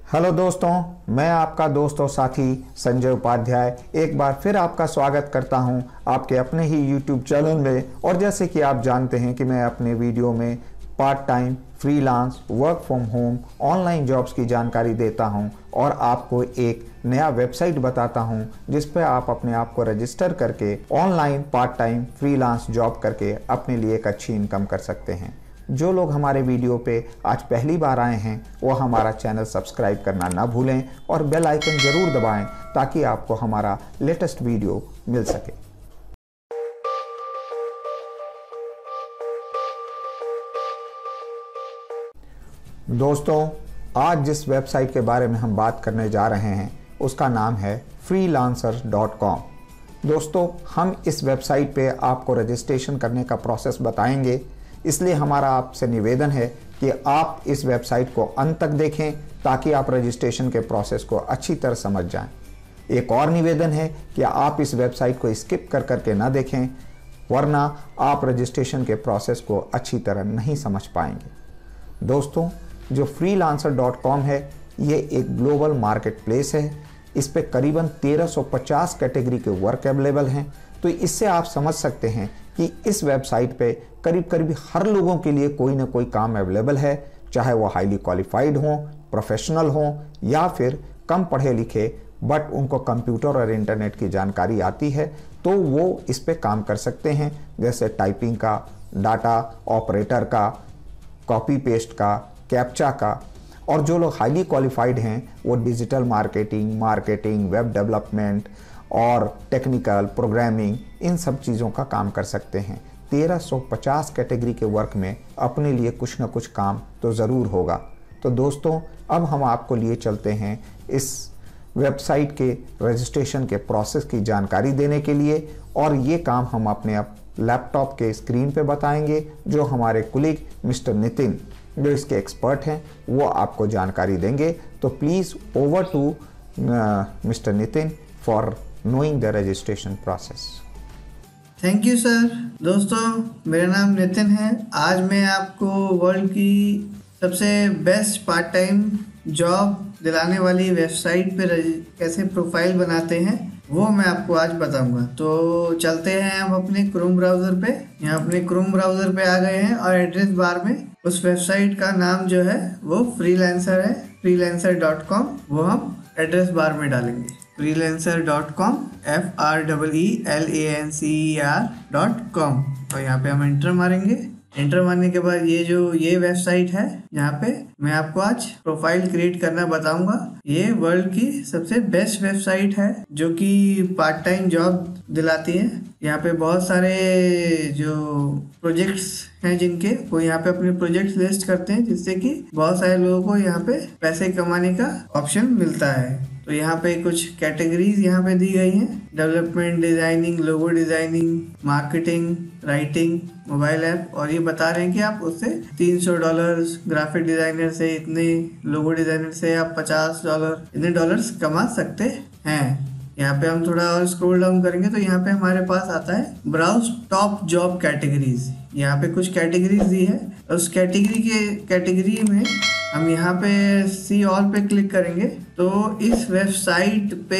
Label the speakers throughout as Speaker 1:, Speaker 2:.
Speaker 1: Hello दोस्तों, मैं आपका दोस्त और साथी संजय उपाध्याय एक बार फिर आपका स्वागत करता हूं आपके अपने ही YouTube चैनल में। और जैसे कि आप जानते हैं कि मैं अपने वीडियो में part time, freelance, work from home, online jobs की जानकारी देता हूं और आपको एक नया वेबसाइट बताता हूं जिस पर आप अपने आप को रजिस्टर करके online part time, freelance job करके अपने लिए एक अच्छी इनकम कर सकते हैं। जो लोग हमारे वीडियो पे आज पहली बार आए हैं वो हमारा चैनल सब्सक्राइब करना ना भूलें और बेल आइकन ज़रूर दबाएं ताकि आपको हमारा लेटेस्ट वीडियो मिल सके। दोस्तों, आज जिस वेबसाइट के बारे में हम बात करने जा रहे हैं उसका नाम है freelancer.com। दोस्तों, हम इस वेबसाइट पे आपको रजिस्ट्रेशन करने का प्रोसेस बताएंगे, इसलिए हमारा आपसे निवेदन है कि आप इस वेबसाइट को अंत तक देखें ताकि आप रजिस्ट्रेशन के प्रोसेस को अच्छी तरह समझ जाएं। एक और निवेदन है कि आप इस वेबसाइट को स्किप कर करके ना देखें, वरना आप रजिस्ट्रेशन के प्रोसेस को अच्छी तरह नहीं समझ पाएंगे। दोस्तों, जो freelancer.com है ये एक ग्लोबल मार्केट प्लेस है। इस पे करीबन 1350 कैटेगरी के वर्क अवेलेबल हैं। तो इससे आप समझ सकते हैं कि इस वेबसाइट पे करीब करीब हर लोगों के लिए कोई ना कोई काम अवेलेबल है, चाहे वो हाईली क्वालिफाइड हों, प्रोफेशनल हों या फिर कम पढ़े लिखे बट उनको कंप्यूटर और इंटरनेट की जानकारी आती है तो वो इस पे काम कर सकते हैं। जैसे टाइपिंग का, डाटा ऑपरेटर का, कॉपी पेस्ट का, कैप्चा का। और जो लोग हाईली क्वालिफाइड हैं वो डिजिटल मार्केटिंग, वेब डेवलपमेंट और टेक्निकल प्रोग्रामिंग, इन सब चीज़ों का काम कर सकते हैं। 1350 कैटेगरी के वर्क में अपने लिए कुछ ना कुछ काम तो ज़रूर होगा। तो दोस्तों, अब हम आपको लिए चलते हैं इस वेबसाइट के रजिस्ट्रेशन के प्रोसेस की जानकारी देने के लिए, और ये काम हम अपने लैपटॉप के स्क्रीन पे बताएंगे। जो हमारे कुलीग मिस्टर नितिन, जो इसके एक्सपर्ट हैं, वो आपको जानकारी देंगे। तो please over to mister Nitin for knowing the registration process।
Speaker 2: Thank you sir. दोस्तों, मेरा नाम नितिन है। आज मैं आपको वर्ल्ड की सबसे बेस्ट पार्ट टाइम जॉब दिलाने वाली वेबसाइट पे कैसे प्रोफाइल बनाते हैं वो मैं आपको आज बताऊंगा। तो चलते हैं हम अपने क्रोम ब्राउज़र पे। यहाँ अपने क्रोम ब्राउज़र पे आ गए हैं और एड्रेस बार में उस वेबसाइट का नाम जो है वो फ्रीलांसर है, freelancer.com। वो हम एड्रेस बार में डालेंगे freelancer.com, freelancer.com। और यहाँ पे हम एंटर मारेंगे। एंटर मारने के बाद ये वेबसाइट है, यहाँ पे मैं आपको आज प्रोफाइल क्रिएट करना बताऊंगा। ये वर्ल्ड की सबसे बेस्ट वेबसाइट है जो कि पार्ट टाइम जॉब दिलाती है। यहाँ पे बहुत सारे जो प्रोजेक्ट्स हैं जिनके वो यहाँ पे अपने प्रोजेक्ट्स लिस्ट करते हैं, जिससे कि बहुत सारे लोगों को यहाँ पे पैसे कमाने का ऑप्शन मिलता है। तो यहाँ पे कुछ कैटेगरीज यहाँ पे दी गई हैं: development, designing, logo designing, marketing, writing, mobile app. और ये बता रहे हैं कि आप उससे $300, ग्राफिक डिजाइनर से इतने, लोगो डिजाइनर से आप $50, इतने डॉलर्स कमा सकते हैं। यहाँ पे हम थोड़ा और स्क्रॉल डाउन करेंगे तो यहाँ पे हमारे पास आता है ब्राउज टॉप जॉब कैटेगरीज। यहाँ पे कुछ कैटेगरीज दी है। उस कैटेगरी में हम यहाँ पे सी ऑल पे क्लिक करेंगे तो इस वेबसाइट पे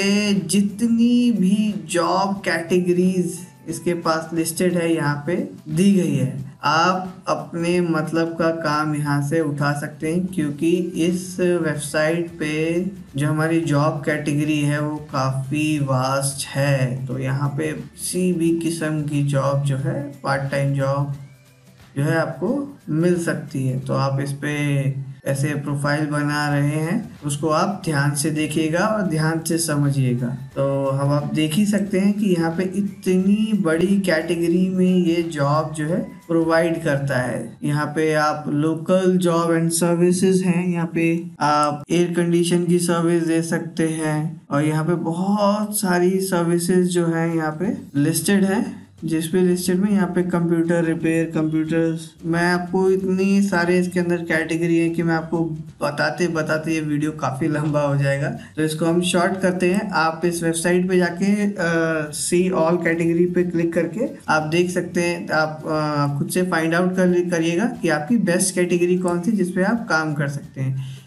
Speaker 2: जितनी भी जॉब कैटेगरीज इसके पास लिस्टेड है यहाँ पे दी गई है। आप अपने मतलब का काम यहाँ से उठा सकते हैं, क्योंकि इस वेबसाइट पे जो हमारी जॉब कैटेगरी है वो काफ़ी वास्ट है। तो यहाँ पे किसी भी किस्म की जॉब जो है, पार्ट टाइम जॉब जो है, आपको मिल सकती है। तो आप इस पे ऐसे प्रोफाइल बना रहे हैं उसको आप ध्यान से देखिएगा और ध्यान से समझिएगा। तो हम आप देख ही सकते हैं कि यहाँ पे इतनी बड़ी कैटेगरी में ये जॉब जो है प्रोवाइड करता है। यहाँ पे आप लोकल जॉब एंड सर्विसेज हैं, यहाँ पे आप एयर कंडीशन की सर्विस दे सकते हैं। और यहाँ पे बहुत सारी सर्विसेज जो है यहाँ पे लिस्टेड है, जिसपे लिस्टेड में यहाँ पे कंप्यूटर रिपेयर, कंप्यूटर्स। मैं आपको इतनी सारे इसके अंदर कैटेगरी है कि मैं आपको बताते बताते ये वीडियो काफ़ी लंबा हो जाएगा, तो इसको हम शॉर्ट करते हैं। आप इस वेबसाइट पे जाके सी ऑल कैटेगरी पे क्लिक करके आप देख सकते हैं। आप खुद से फाइंड आउट करिएगा कि आपकी बेस्ट कैटेगरी कौन सी जिसपे आप काम कर सकते हैं।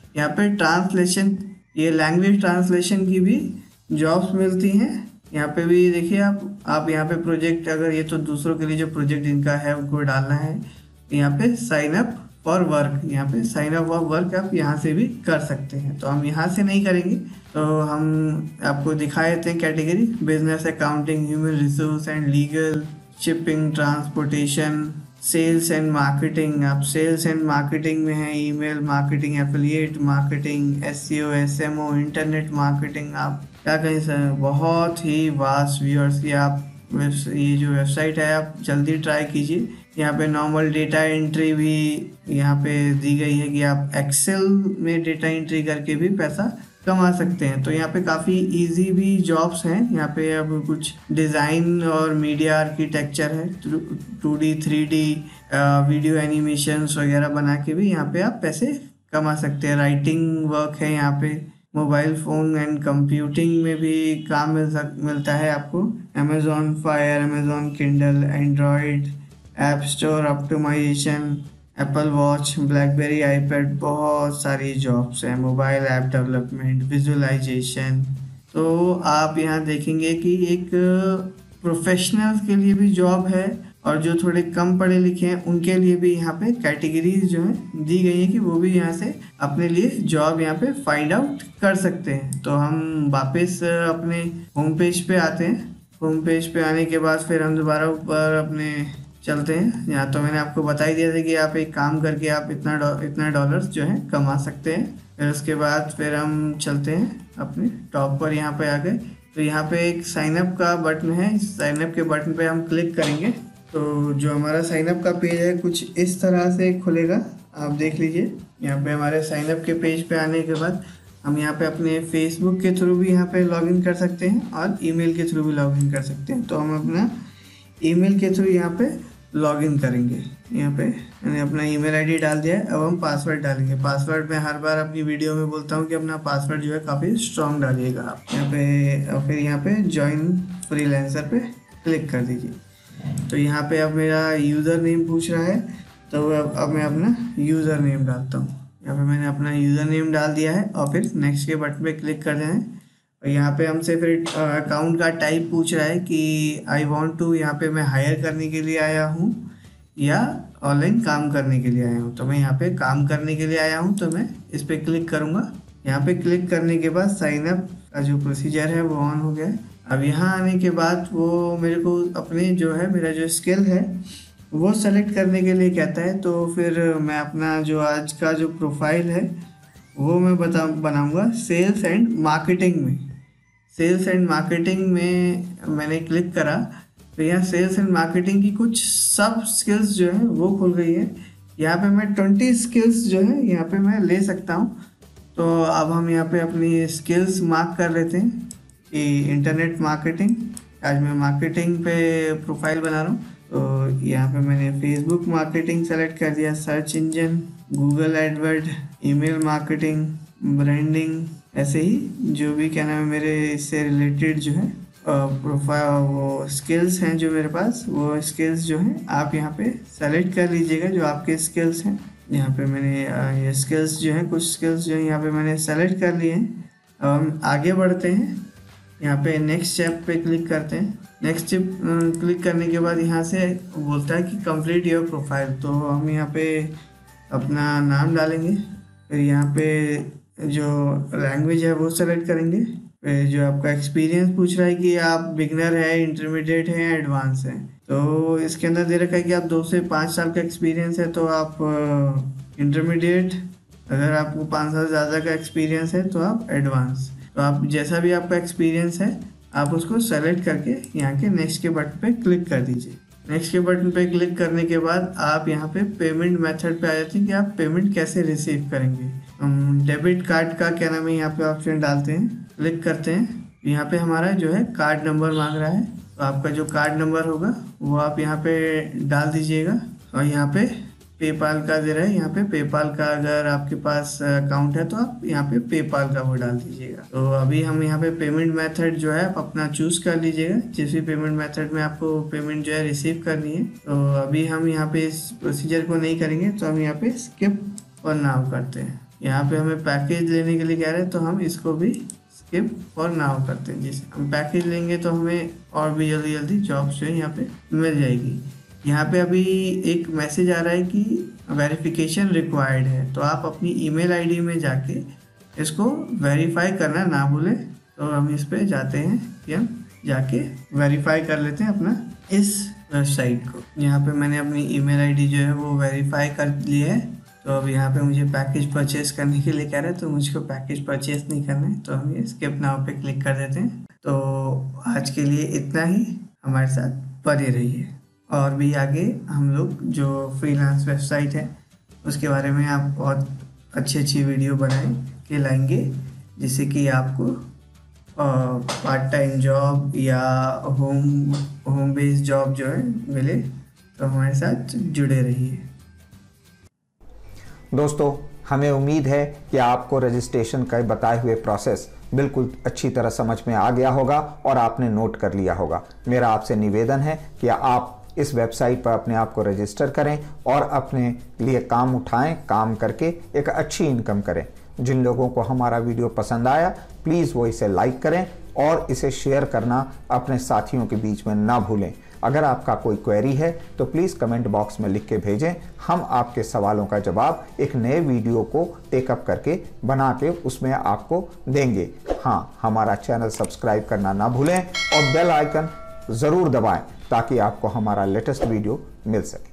Speaker 2: यहाँ पे ट्रांसलेशन, ये लैंग्वेज ट्रांसलेशन की भी जॉब्स मिलती हैं। यहाँ पे भी देखिए आप यहाँ पे प्रोजेक्ट, अगर ये तो दूसरों के लिए जो प्रोजेक्ट इनका है उनको डालना है, यहाँ पे साइन अप फॉर वर्क, यहाँ पे साइन अप फॉर वर्क आप यहाँ से भी कर सकते हैं। तो हम यहाँ से नहीं करेंगे, तो हम आपको दिखा देते हैं category. Business, accounting, human resource and legal, shipping, transportation, sales and marketing. आप सेल्स एंड मार्केटिंग में है, email marketing, affiliate marketing, SEO, SMO, internet marketing. आप क्या कहें सर, बहुत ही वास्ट व्यूअर्स की आप ये जो वेबसाइट है आप जल्दी ट्राई कीजिए। यहाँ पे नॉर्मल डेटा एंट्री भी यहाँ पे दी गई है कि आप एक्सेल में डेटा एंट्री करके भी पैसा कमा सकते हैं। तो यहाँ पे काफ़ी इजी भी जॉब्स हैं। यहाँ पे अब कुछ डिज़ाइन और मीडिया आर्किटेक्चर है, 2D 3D वीडियो एनिमेशंस वगैरह बना के भी यहाँ पे आप पैसे कमा सकते हैं। राइटिंग वर्क है यहाँ पे, मोबाइल फ़ोन एंड कंप्यूटिंग में भी काम मिलता है आपको। Amazon fire, Amazon Kindle, Android app store optimization, Apple watch, BlackBerry, iPad, बहुत सारी जॉब्स हैं। Mobile app development, visualization. तो आप यहाँ देखेंगे कि एक प्रोफेशनल्स के लिए भी जॉब है, और जो थोड़े कम पढ़े लिखे हैं उनके लिए भी यहाँ पे कैटेगरीज जो है दी गई है कि वो भी यहाँ से अपने लिए जॉब यहाँ पे फाइंड आउट कर सकते हैं। तो हम वापस अपने होम पेज पे आते हैं। होम पेज पे आने के बाद फिर हम दोबारा ऊपर अपने चलते हैं। यहाँ तो मैंने आपको बता ही दिया था कि आप एक काम करके आप इतना डॉलर्स जो है कमा सकते हैं। फिर उसके बाद फिर हम चलते हैं अपने टॉप पर। यहाँ पे आ गए तो यहाँ पे एक साइनअप का बटन है। इस साइनअप के बटन पे हम क्लिक करेंगे तो जो हमारा साइनअप का पेज है कुछ इस तरह से खुलेगा, आप देख लीजिए। यहाँ पे हमारे साइनअप के पेज पे आने के बाद हम यहाँ पे अपने फेसबुक के थ्रू भी यहाँ पे लॉगिन कर सकते हैं और ईमेल के थ्रू भी लॉगिन कर सकते हैं। तो हम अपना ईमेल के थ्रू यहाँ पे लॉगिन करेंगे। यहाँ पे मैंने अपना ईमेल आईडी डाल दिया है। अब हम पासवर्ड डालेंगे। पासवर्ड में हर बार अपनी वीडियो में बोलता हूँ कि अपना पासवर्ड जो है काफ़ी स्ट्रॉन्ग डालिएगा आप। यहाँ पे और फिर यहाँ पे ज्वाइन फ्रीलांसर पे क्लिक कर दीजिए। तो यहाँ पे अब मेरा यूज़र नेम पूछ रहा है, तो अब मैं अपना यूज़र नेम डालता हूँ। यहाँ पे मैंने अपना यूज़र नेम डाल दिया है और फिर नेक्स्ट के बटन पे क्लिक कर देना है। और यहाँ पे हमसे फिर अकाउंट का टाइप पूछ रहा है कि आई वांट टू, यहाँ पे मैं हायर करने के लिए आया हूँ या ऑनलाइन काम करने के लिए आया हूँ। तो मैं यहाँ पे काम करने के लिए आया हूँ, तो मैं इस पर क्लिक करूँगा। यहाँ पे क्लिक करने के बाद साइनअप का जो प्रोसीजर है वो ऑन हो गया है। अब यहाँ आने के बाद वो मेरे को अपने जो है मेरा जो स्किल है वो सेलेक्ट करने के लिए कहता है। तो फिर मैं अपना जो आज का जो प्रोफाइल है वो मैं बनाऊँगा सेल्स एंड मार्केटिंग में। सेल्स एंड मार्केटिंग में मैंने क्लिक करा तो यहाँ सेल्स एंड मार्केटिंग की कुछ सब स्किल्स जो है वो खुल गई है। यहाँ पे मैं 20 स्किल्स जो है यहाँ पे मैं ले सकता हूँ। तो अब हम यहाँ पे अपनी स्किल्स मार्क कर लेते हैं कि इंटरनेट मार्केटिंग, आज मैं मार्केटिंग पे प्रोफाइल बना रहा हूँ। तो यहाँ पे मैंने फेसबुक मार्केटिंग सेलेक्ट कर दिया, search engine, Google adword, email marketing, branding, ऐसे ही जो भी क्या नाम है मेरे इससे रिलेटेड जो है प्रोफाइल वो स्किल्स हैं जो मेरे पास, वो स्किल्स जो हैं आप यहाँ पे सेलेक्ट कर लीजिएगा जो आपके स्किल्स हैं। यहाँ पे मैंने ये स्किल्स जो हैं, कुछ स्किल्स जो हैं यहाँ पे मैंने सेलेक्ट कर लिए हैं। अब हम आगे बढ़ते हैं। यहाँ पे नेक्स्ट स्टेप पे क्लिक करते हैं। नेक्स्ट स्टेप क्लिक करने के बाद यहाँ से बोलता है कि कंप्लीट योर प्रोफाइल। तो हम यहाँ पे अपना नाम डालेंगे, फिर यहाँ पे जो लैंग्वेज है वो सेलेक्ट करेंगे। फिर जो आपका एक्सपीरियंस पूछ रहा है कि आप बिगनर है, इंटरमीडिएट है, एडवांस है। तो इसके अंदर दे रखा है कि आप 2 से 5 साल का एक्सपीरियंस है तो आप इंटरमीडिएट, अगर आपको 5 साल ज़्यादा का एक्सपीरियंस है तो आप एडवांस। तो आप जैसा भी आपका एक्सपीरियंस है आप उसको सेलेक्ट करके यहाँ के नेक्स्ट के बटन पे क्लिक कर दीजिए। नेक्स्ट के बटन पे क्लिक करने के बाद आप यहाँ पे पेमेंट मेथड पे आ जाते हैं कि आप पेमेंट कैसे रिसीव करेंगे। हम डेबिट कार्ड का क्या नाम है यहाँ पे ऑप्शन डालते हैं, क्लिक करते हैं। यहाँ पे हमारा जो है कार्ड नंबर मांग रहा है, तो आपका जो कार्ड नंबर होगा वो आप यहाँ पे डाल दीजिएगा। और यहाँ पे पेपाल का दे रहा है, यहाँ पे पेपाल का अगर आपके पास अकाउंट है तो आप यहाँ पे पेपाल का वो डाल दीजिएगा। तो अभी हम यहाँ पे पेमेंट मेथड जो है आप अपना चूज कर लीजिएगा, जिस भी पेमेंट मेथड में आपको पेमेंट जो है रिसीव करनी है। तो अभी हम यहाँ पे इस प्रोसीजर को नहीं करेंगे, तो हम यहाँ पे स्किप और नाउ करते हैं। यहाँ पे हमें पैकेज लेने के लिए कह रहे हैं, तो हम इसको भी स्किप और नाउ करते हैं। जैसे हम पैकेज लेंगे तो हमें और भी जल्दी जल्दी जॉब्स जो है यहाँ पे मिल जाएगी। यहाँ पे अभी एक मैसेज आ रहा है कि वेरिफिकेशन रिक्वायर्ड है, तो आप अपनी ईमेल आईडी में जाके इसको वेरीफाई करना ना भूलें। तो हम इस पे जाते हैं कि हम जाके वेरीफाई कर लेते हैं अपना इस वेबसाइट को। यहाँ पे मैंने अपनी ईमेल आईडी जो है वो वेरीफाई कर ली है। तो अब यहाँ पे मुझे पैकेज परचेस करने के लिए कह रहे हैं, तो मुझको पैकेज परचेस नहीं करना है, तो हम ये स्किप नाउ पे क्लिक कर देते हैं। तो आज के लिए इतना ही, हमारे साथ बने रहिए। और भी आगे हम लोग जो फ्रीलांस वेबसाइट है उसके बारे में आप बहुत अच्छी वीडियो बनाए के लाएंगे, जिससे कि आपको पार्ट टाइम जॉब या होम बेस्ड जॉब जो है मिले। तो हमारे साथ जुड़े रहिए।
Speaker 1: दोस्तों, हमें उम्मीद है कि आपको रजिस्ट्रेशन का बताए हुए प्रोसेस बिल्कुल अच्छी तरह समझ में आ गया होगा और आपने नोट कर लिया होगा। मेरा आपसे निवेदन है कि आप इस वेबसाइट पर अपने आप को रजिस्टर करें और अपने लिए काम उठाएं, काम करके एक अच्छी इनकम करें। जिन लोगों को हमारा वीडियो पसंद आया, प्लीज़ वो इसे लाइक करें और इसे शेयर करना अपने साथियों के बीच में ना भूलें। अगर आपका कोई क्वेरी है तो प्लीज़ कमेंट बॉक्स में लिख के भेजें। हम आपके सवालों का जवाब एक नए वीडियो को टेकअप करके बना के उसमें आपको देंगे। हाँ, हमारा चैनल सब्सक्राइब करना ना भूलें और बेल आइकन ज़रूर दबाएं ताकि आपको हमारा लेटेस्ट वीडियो मिल सके।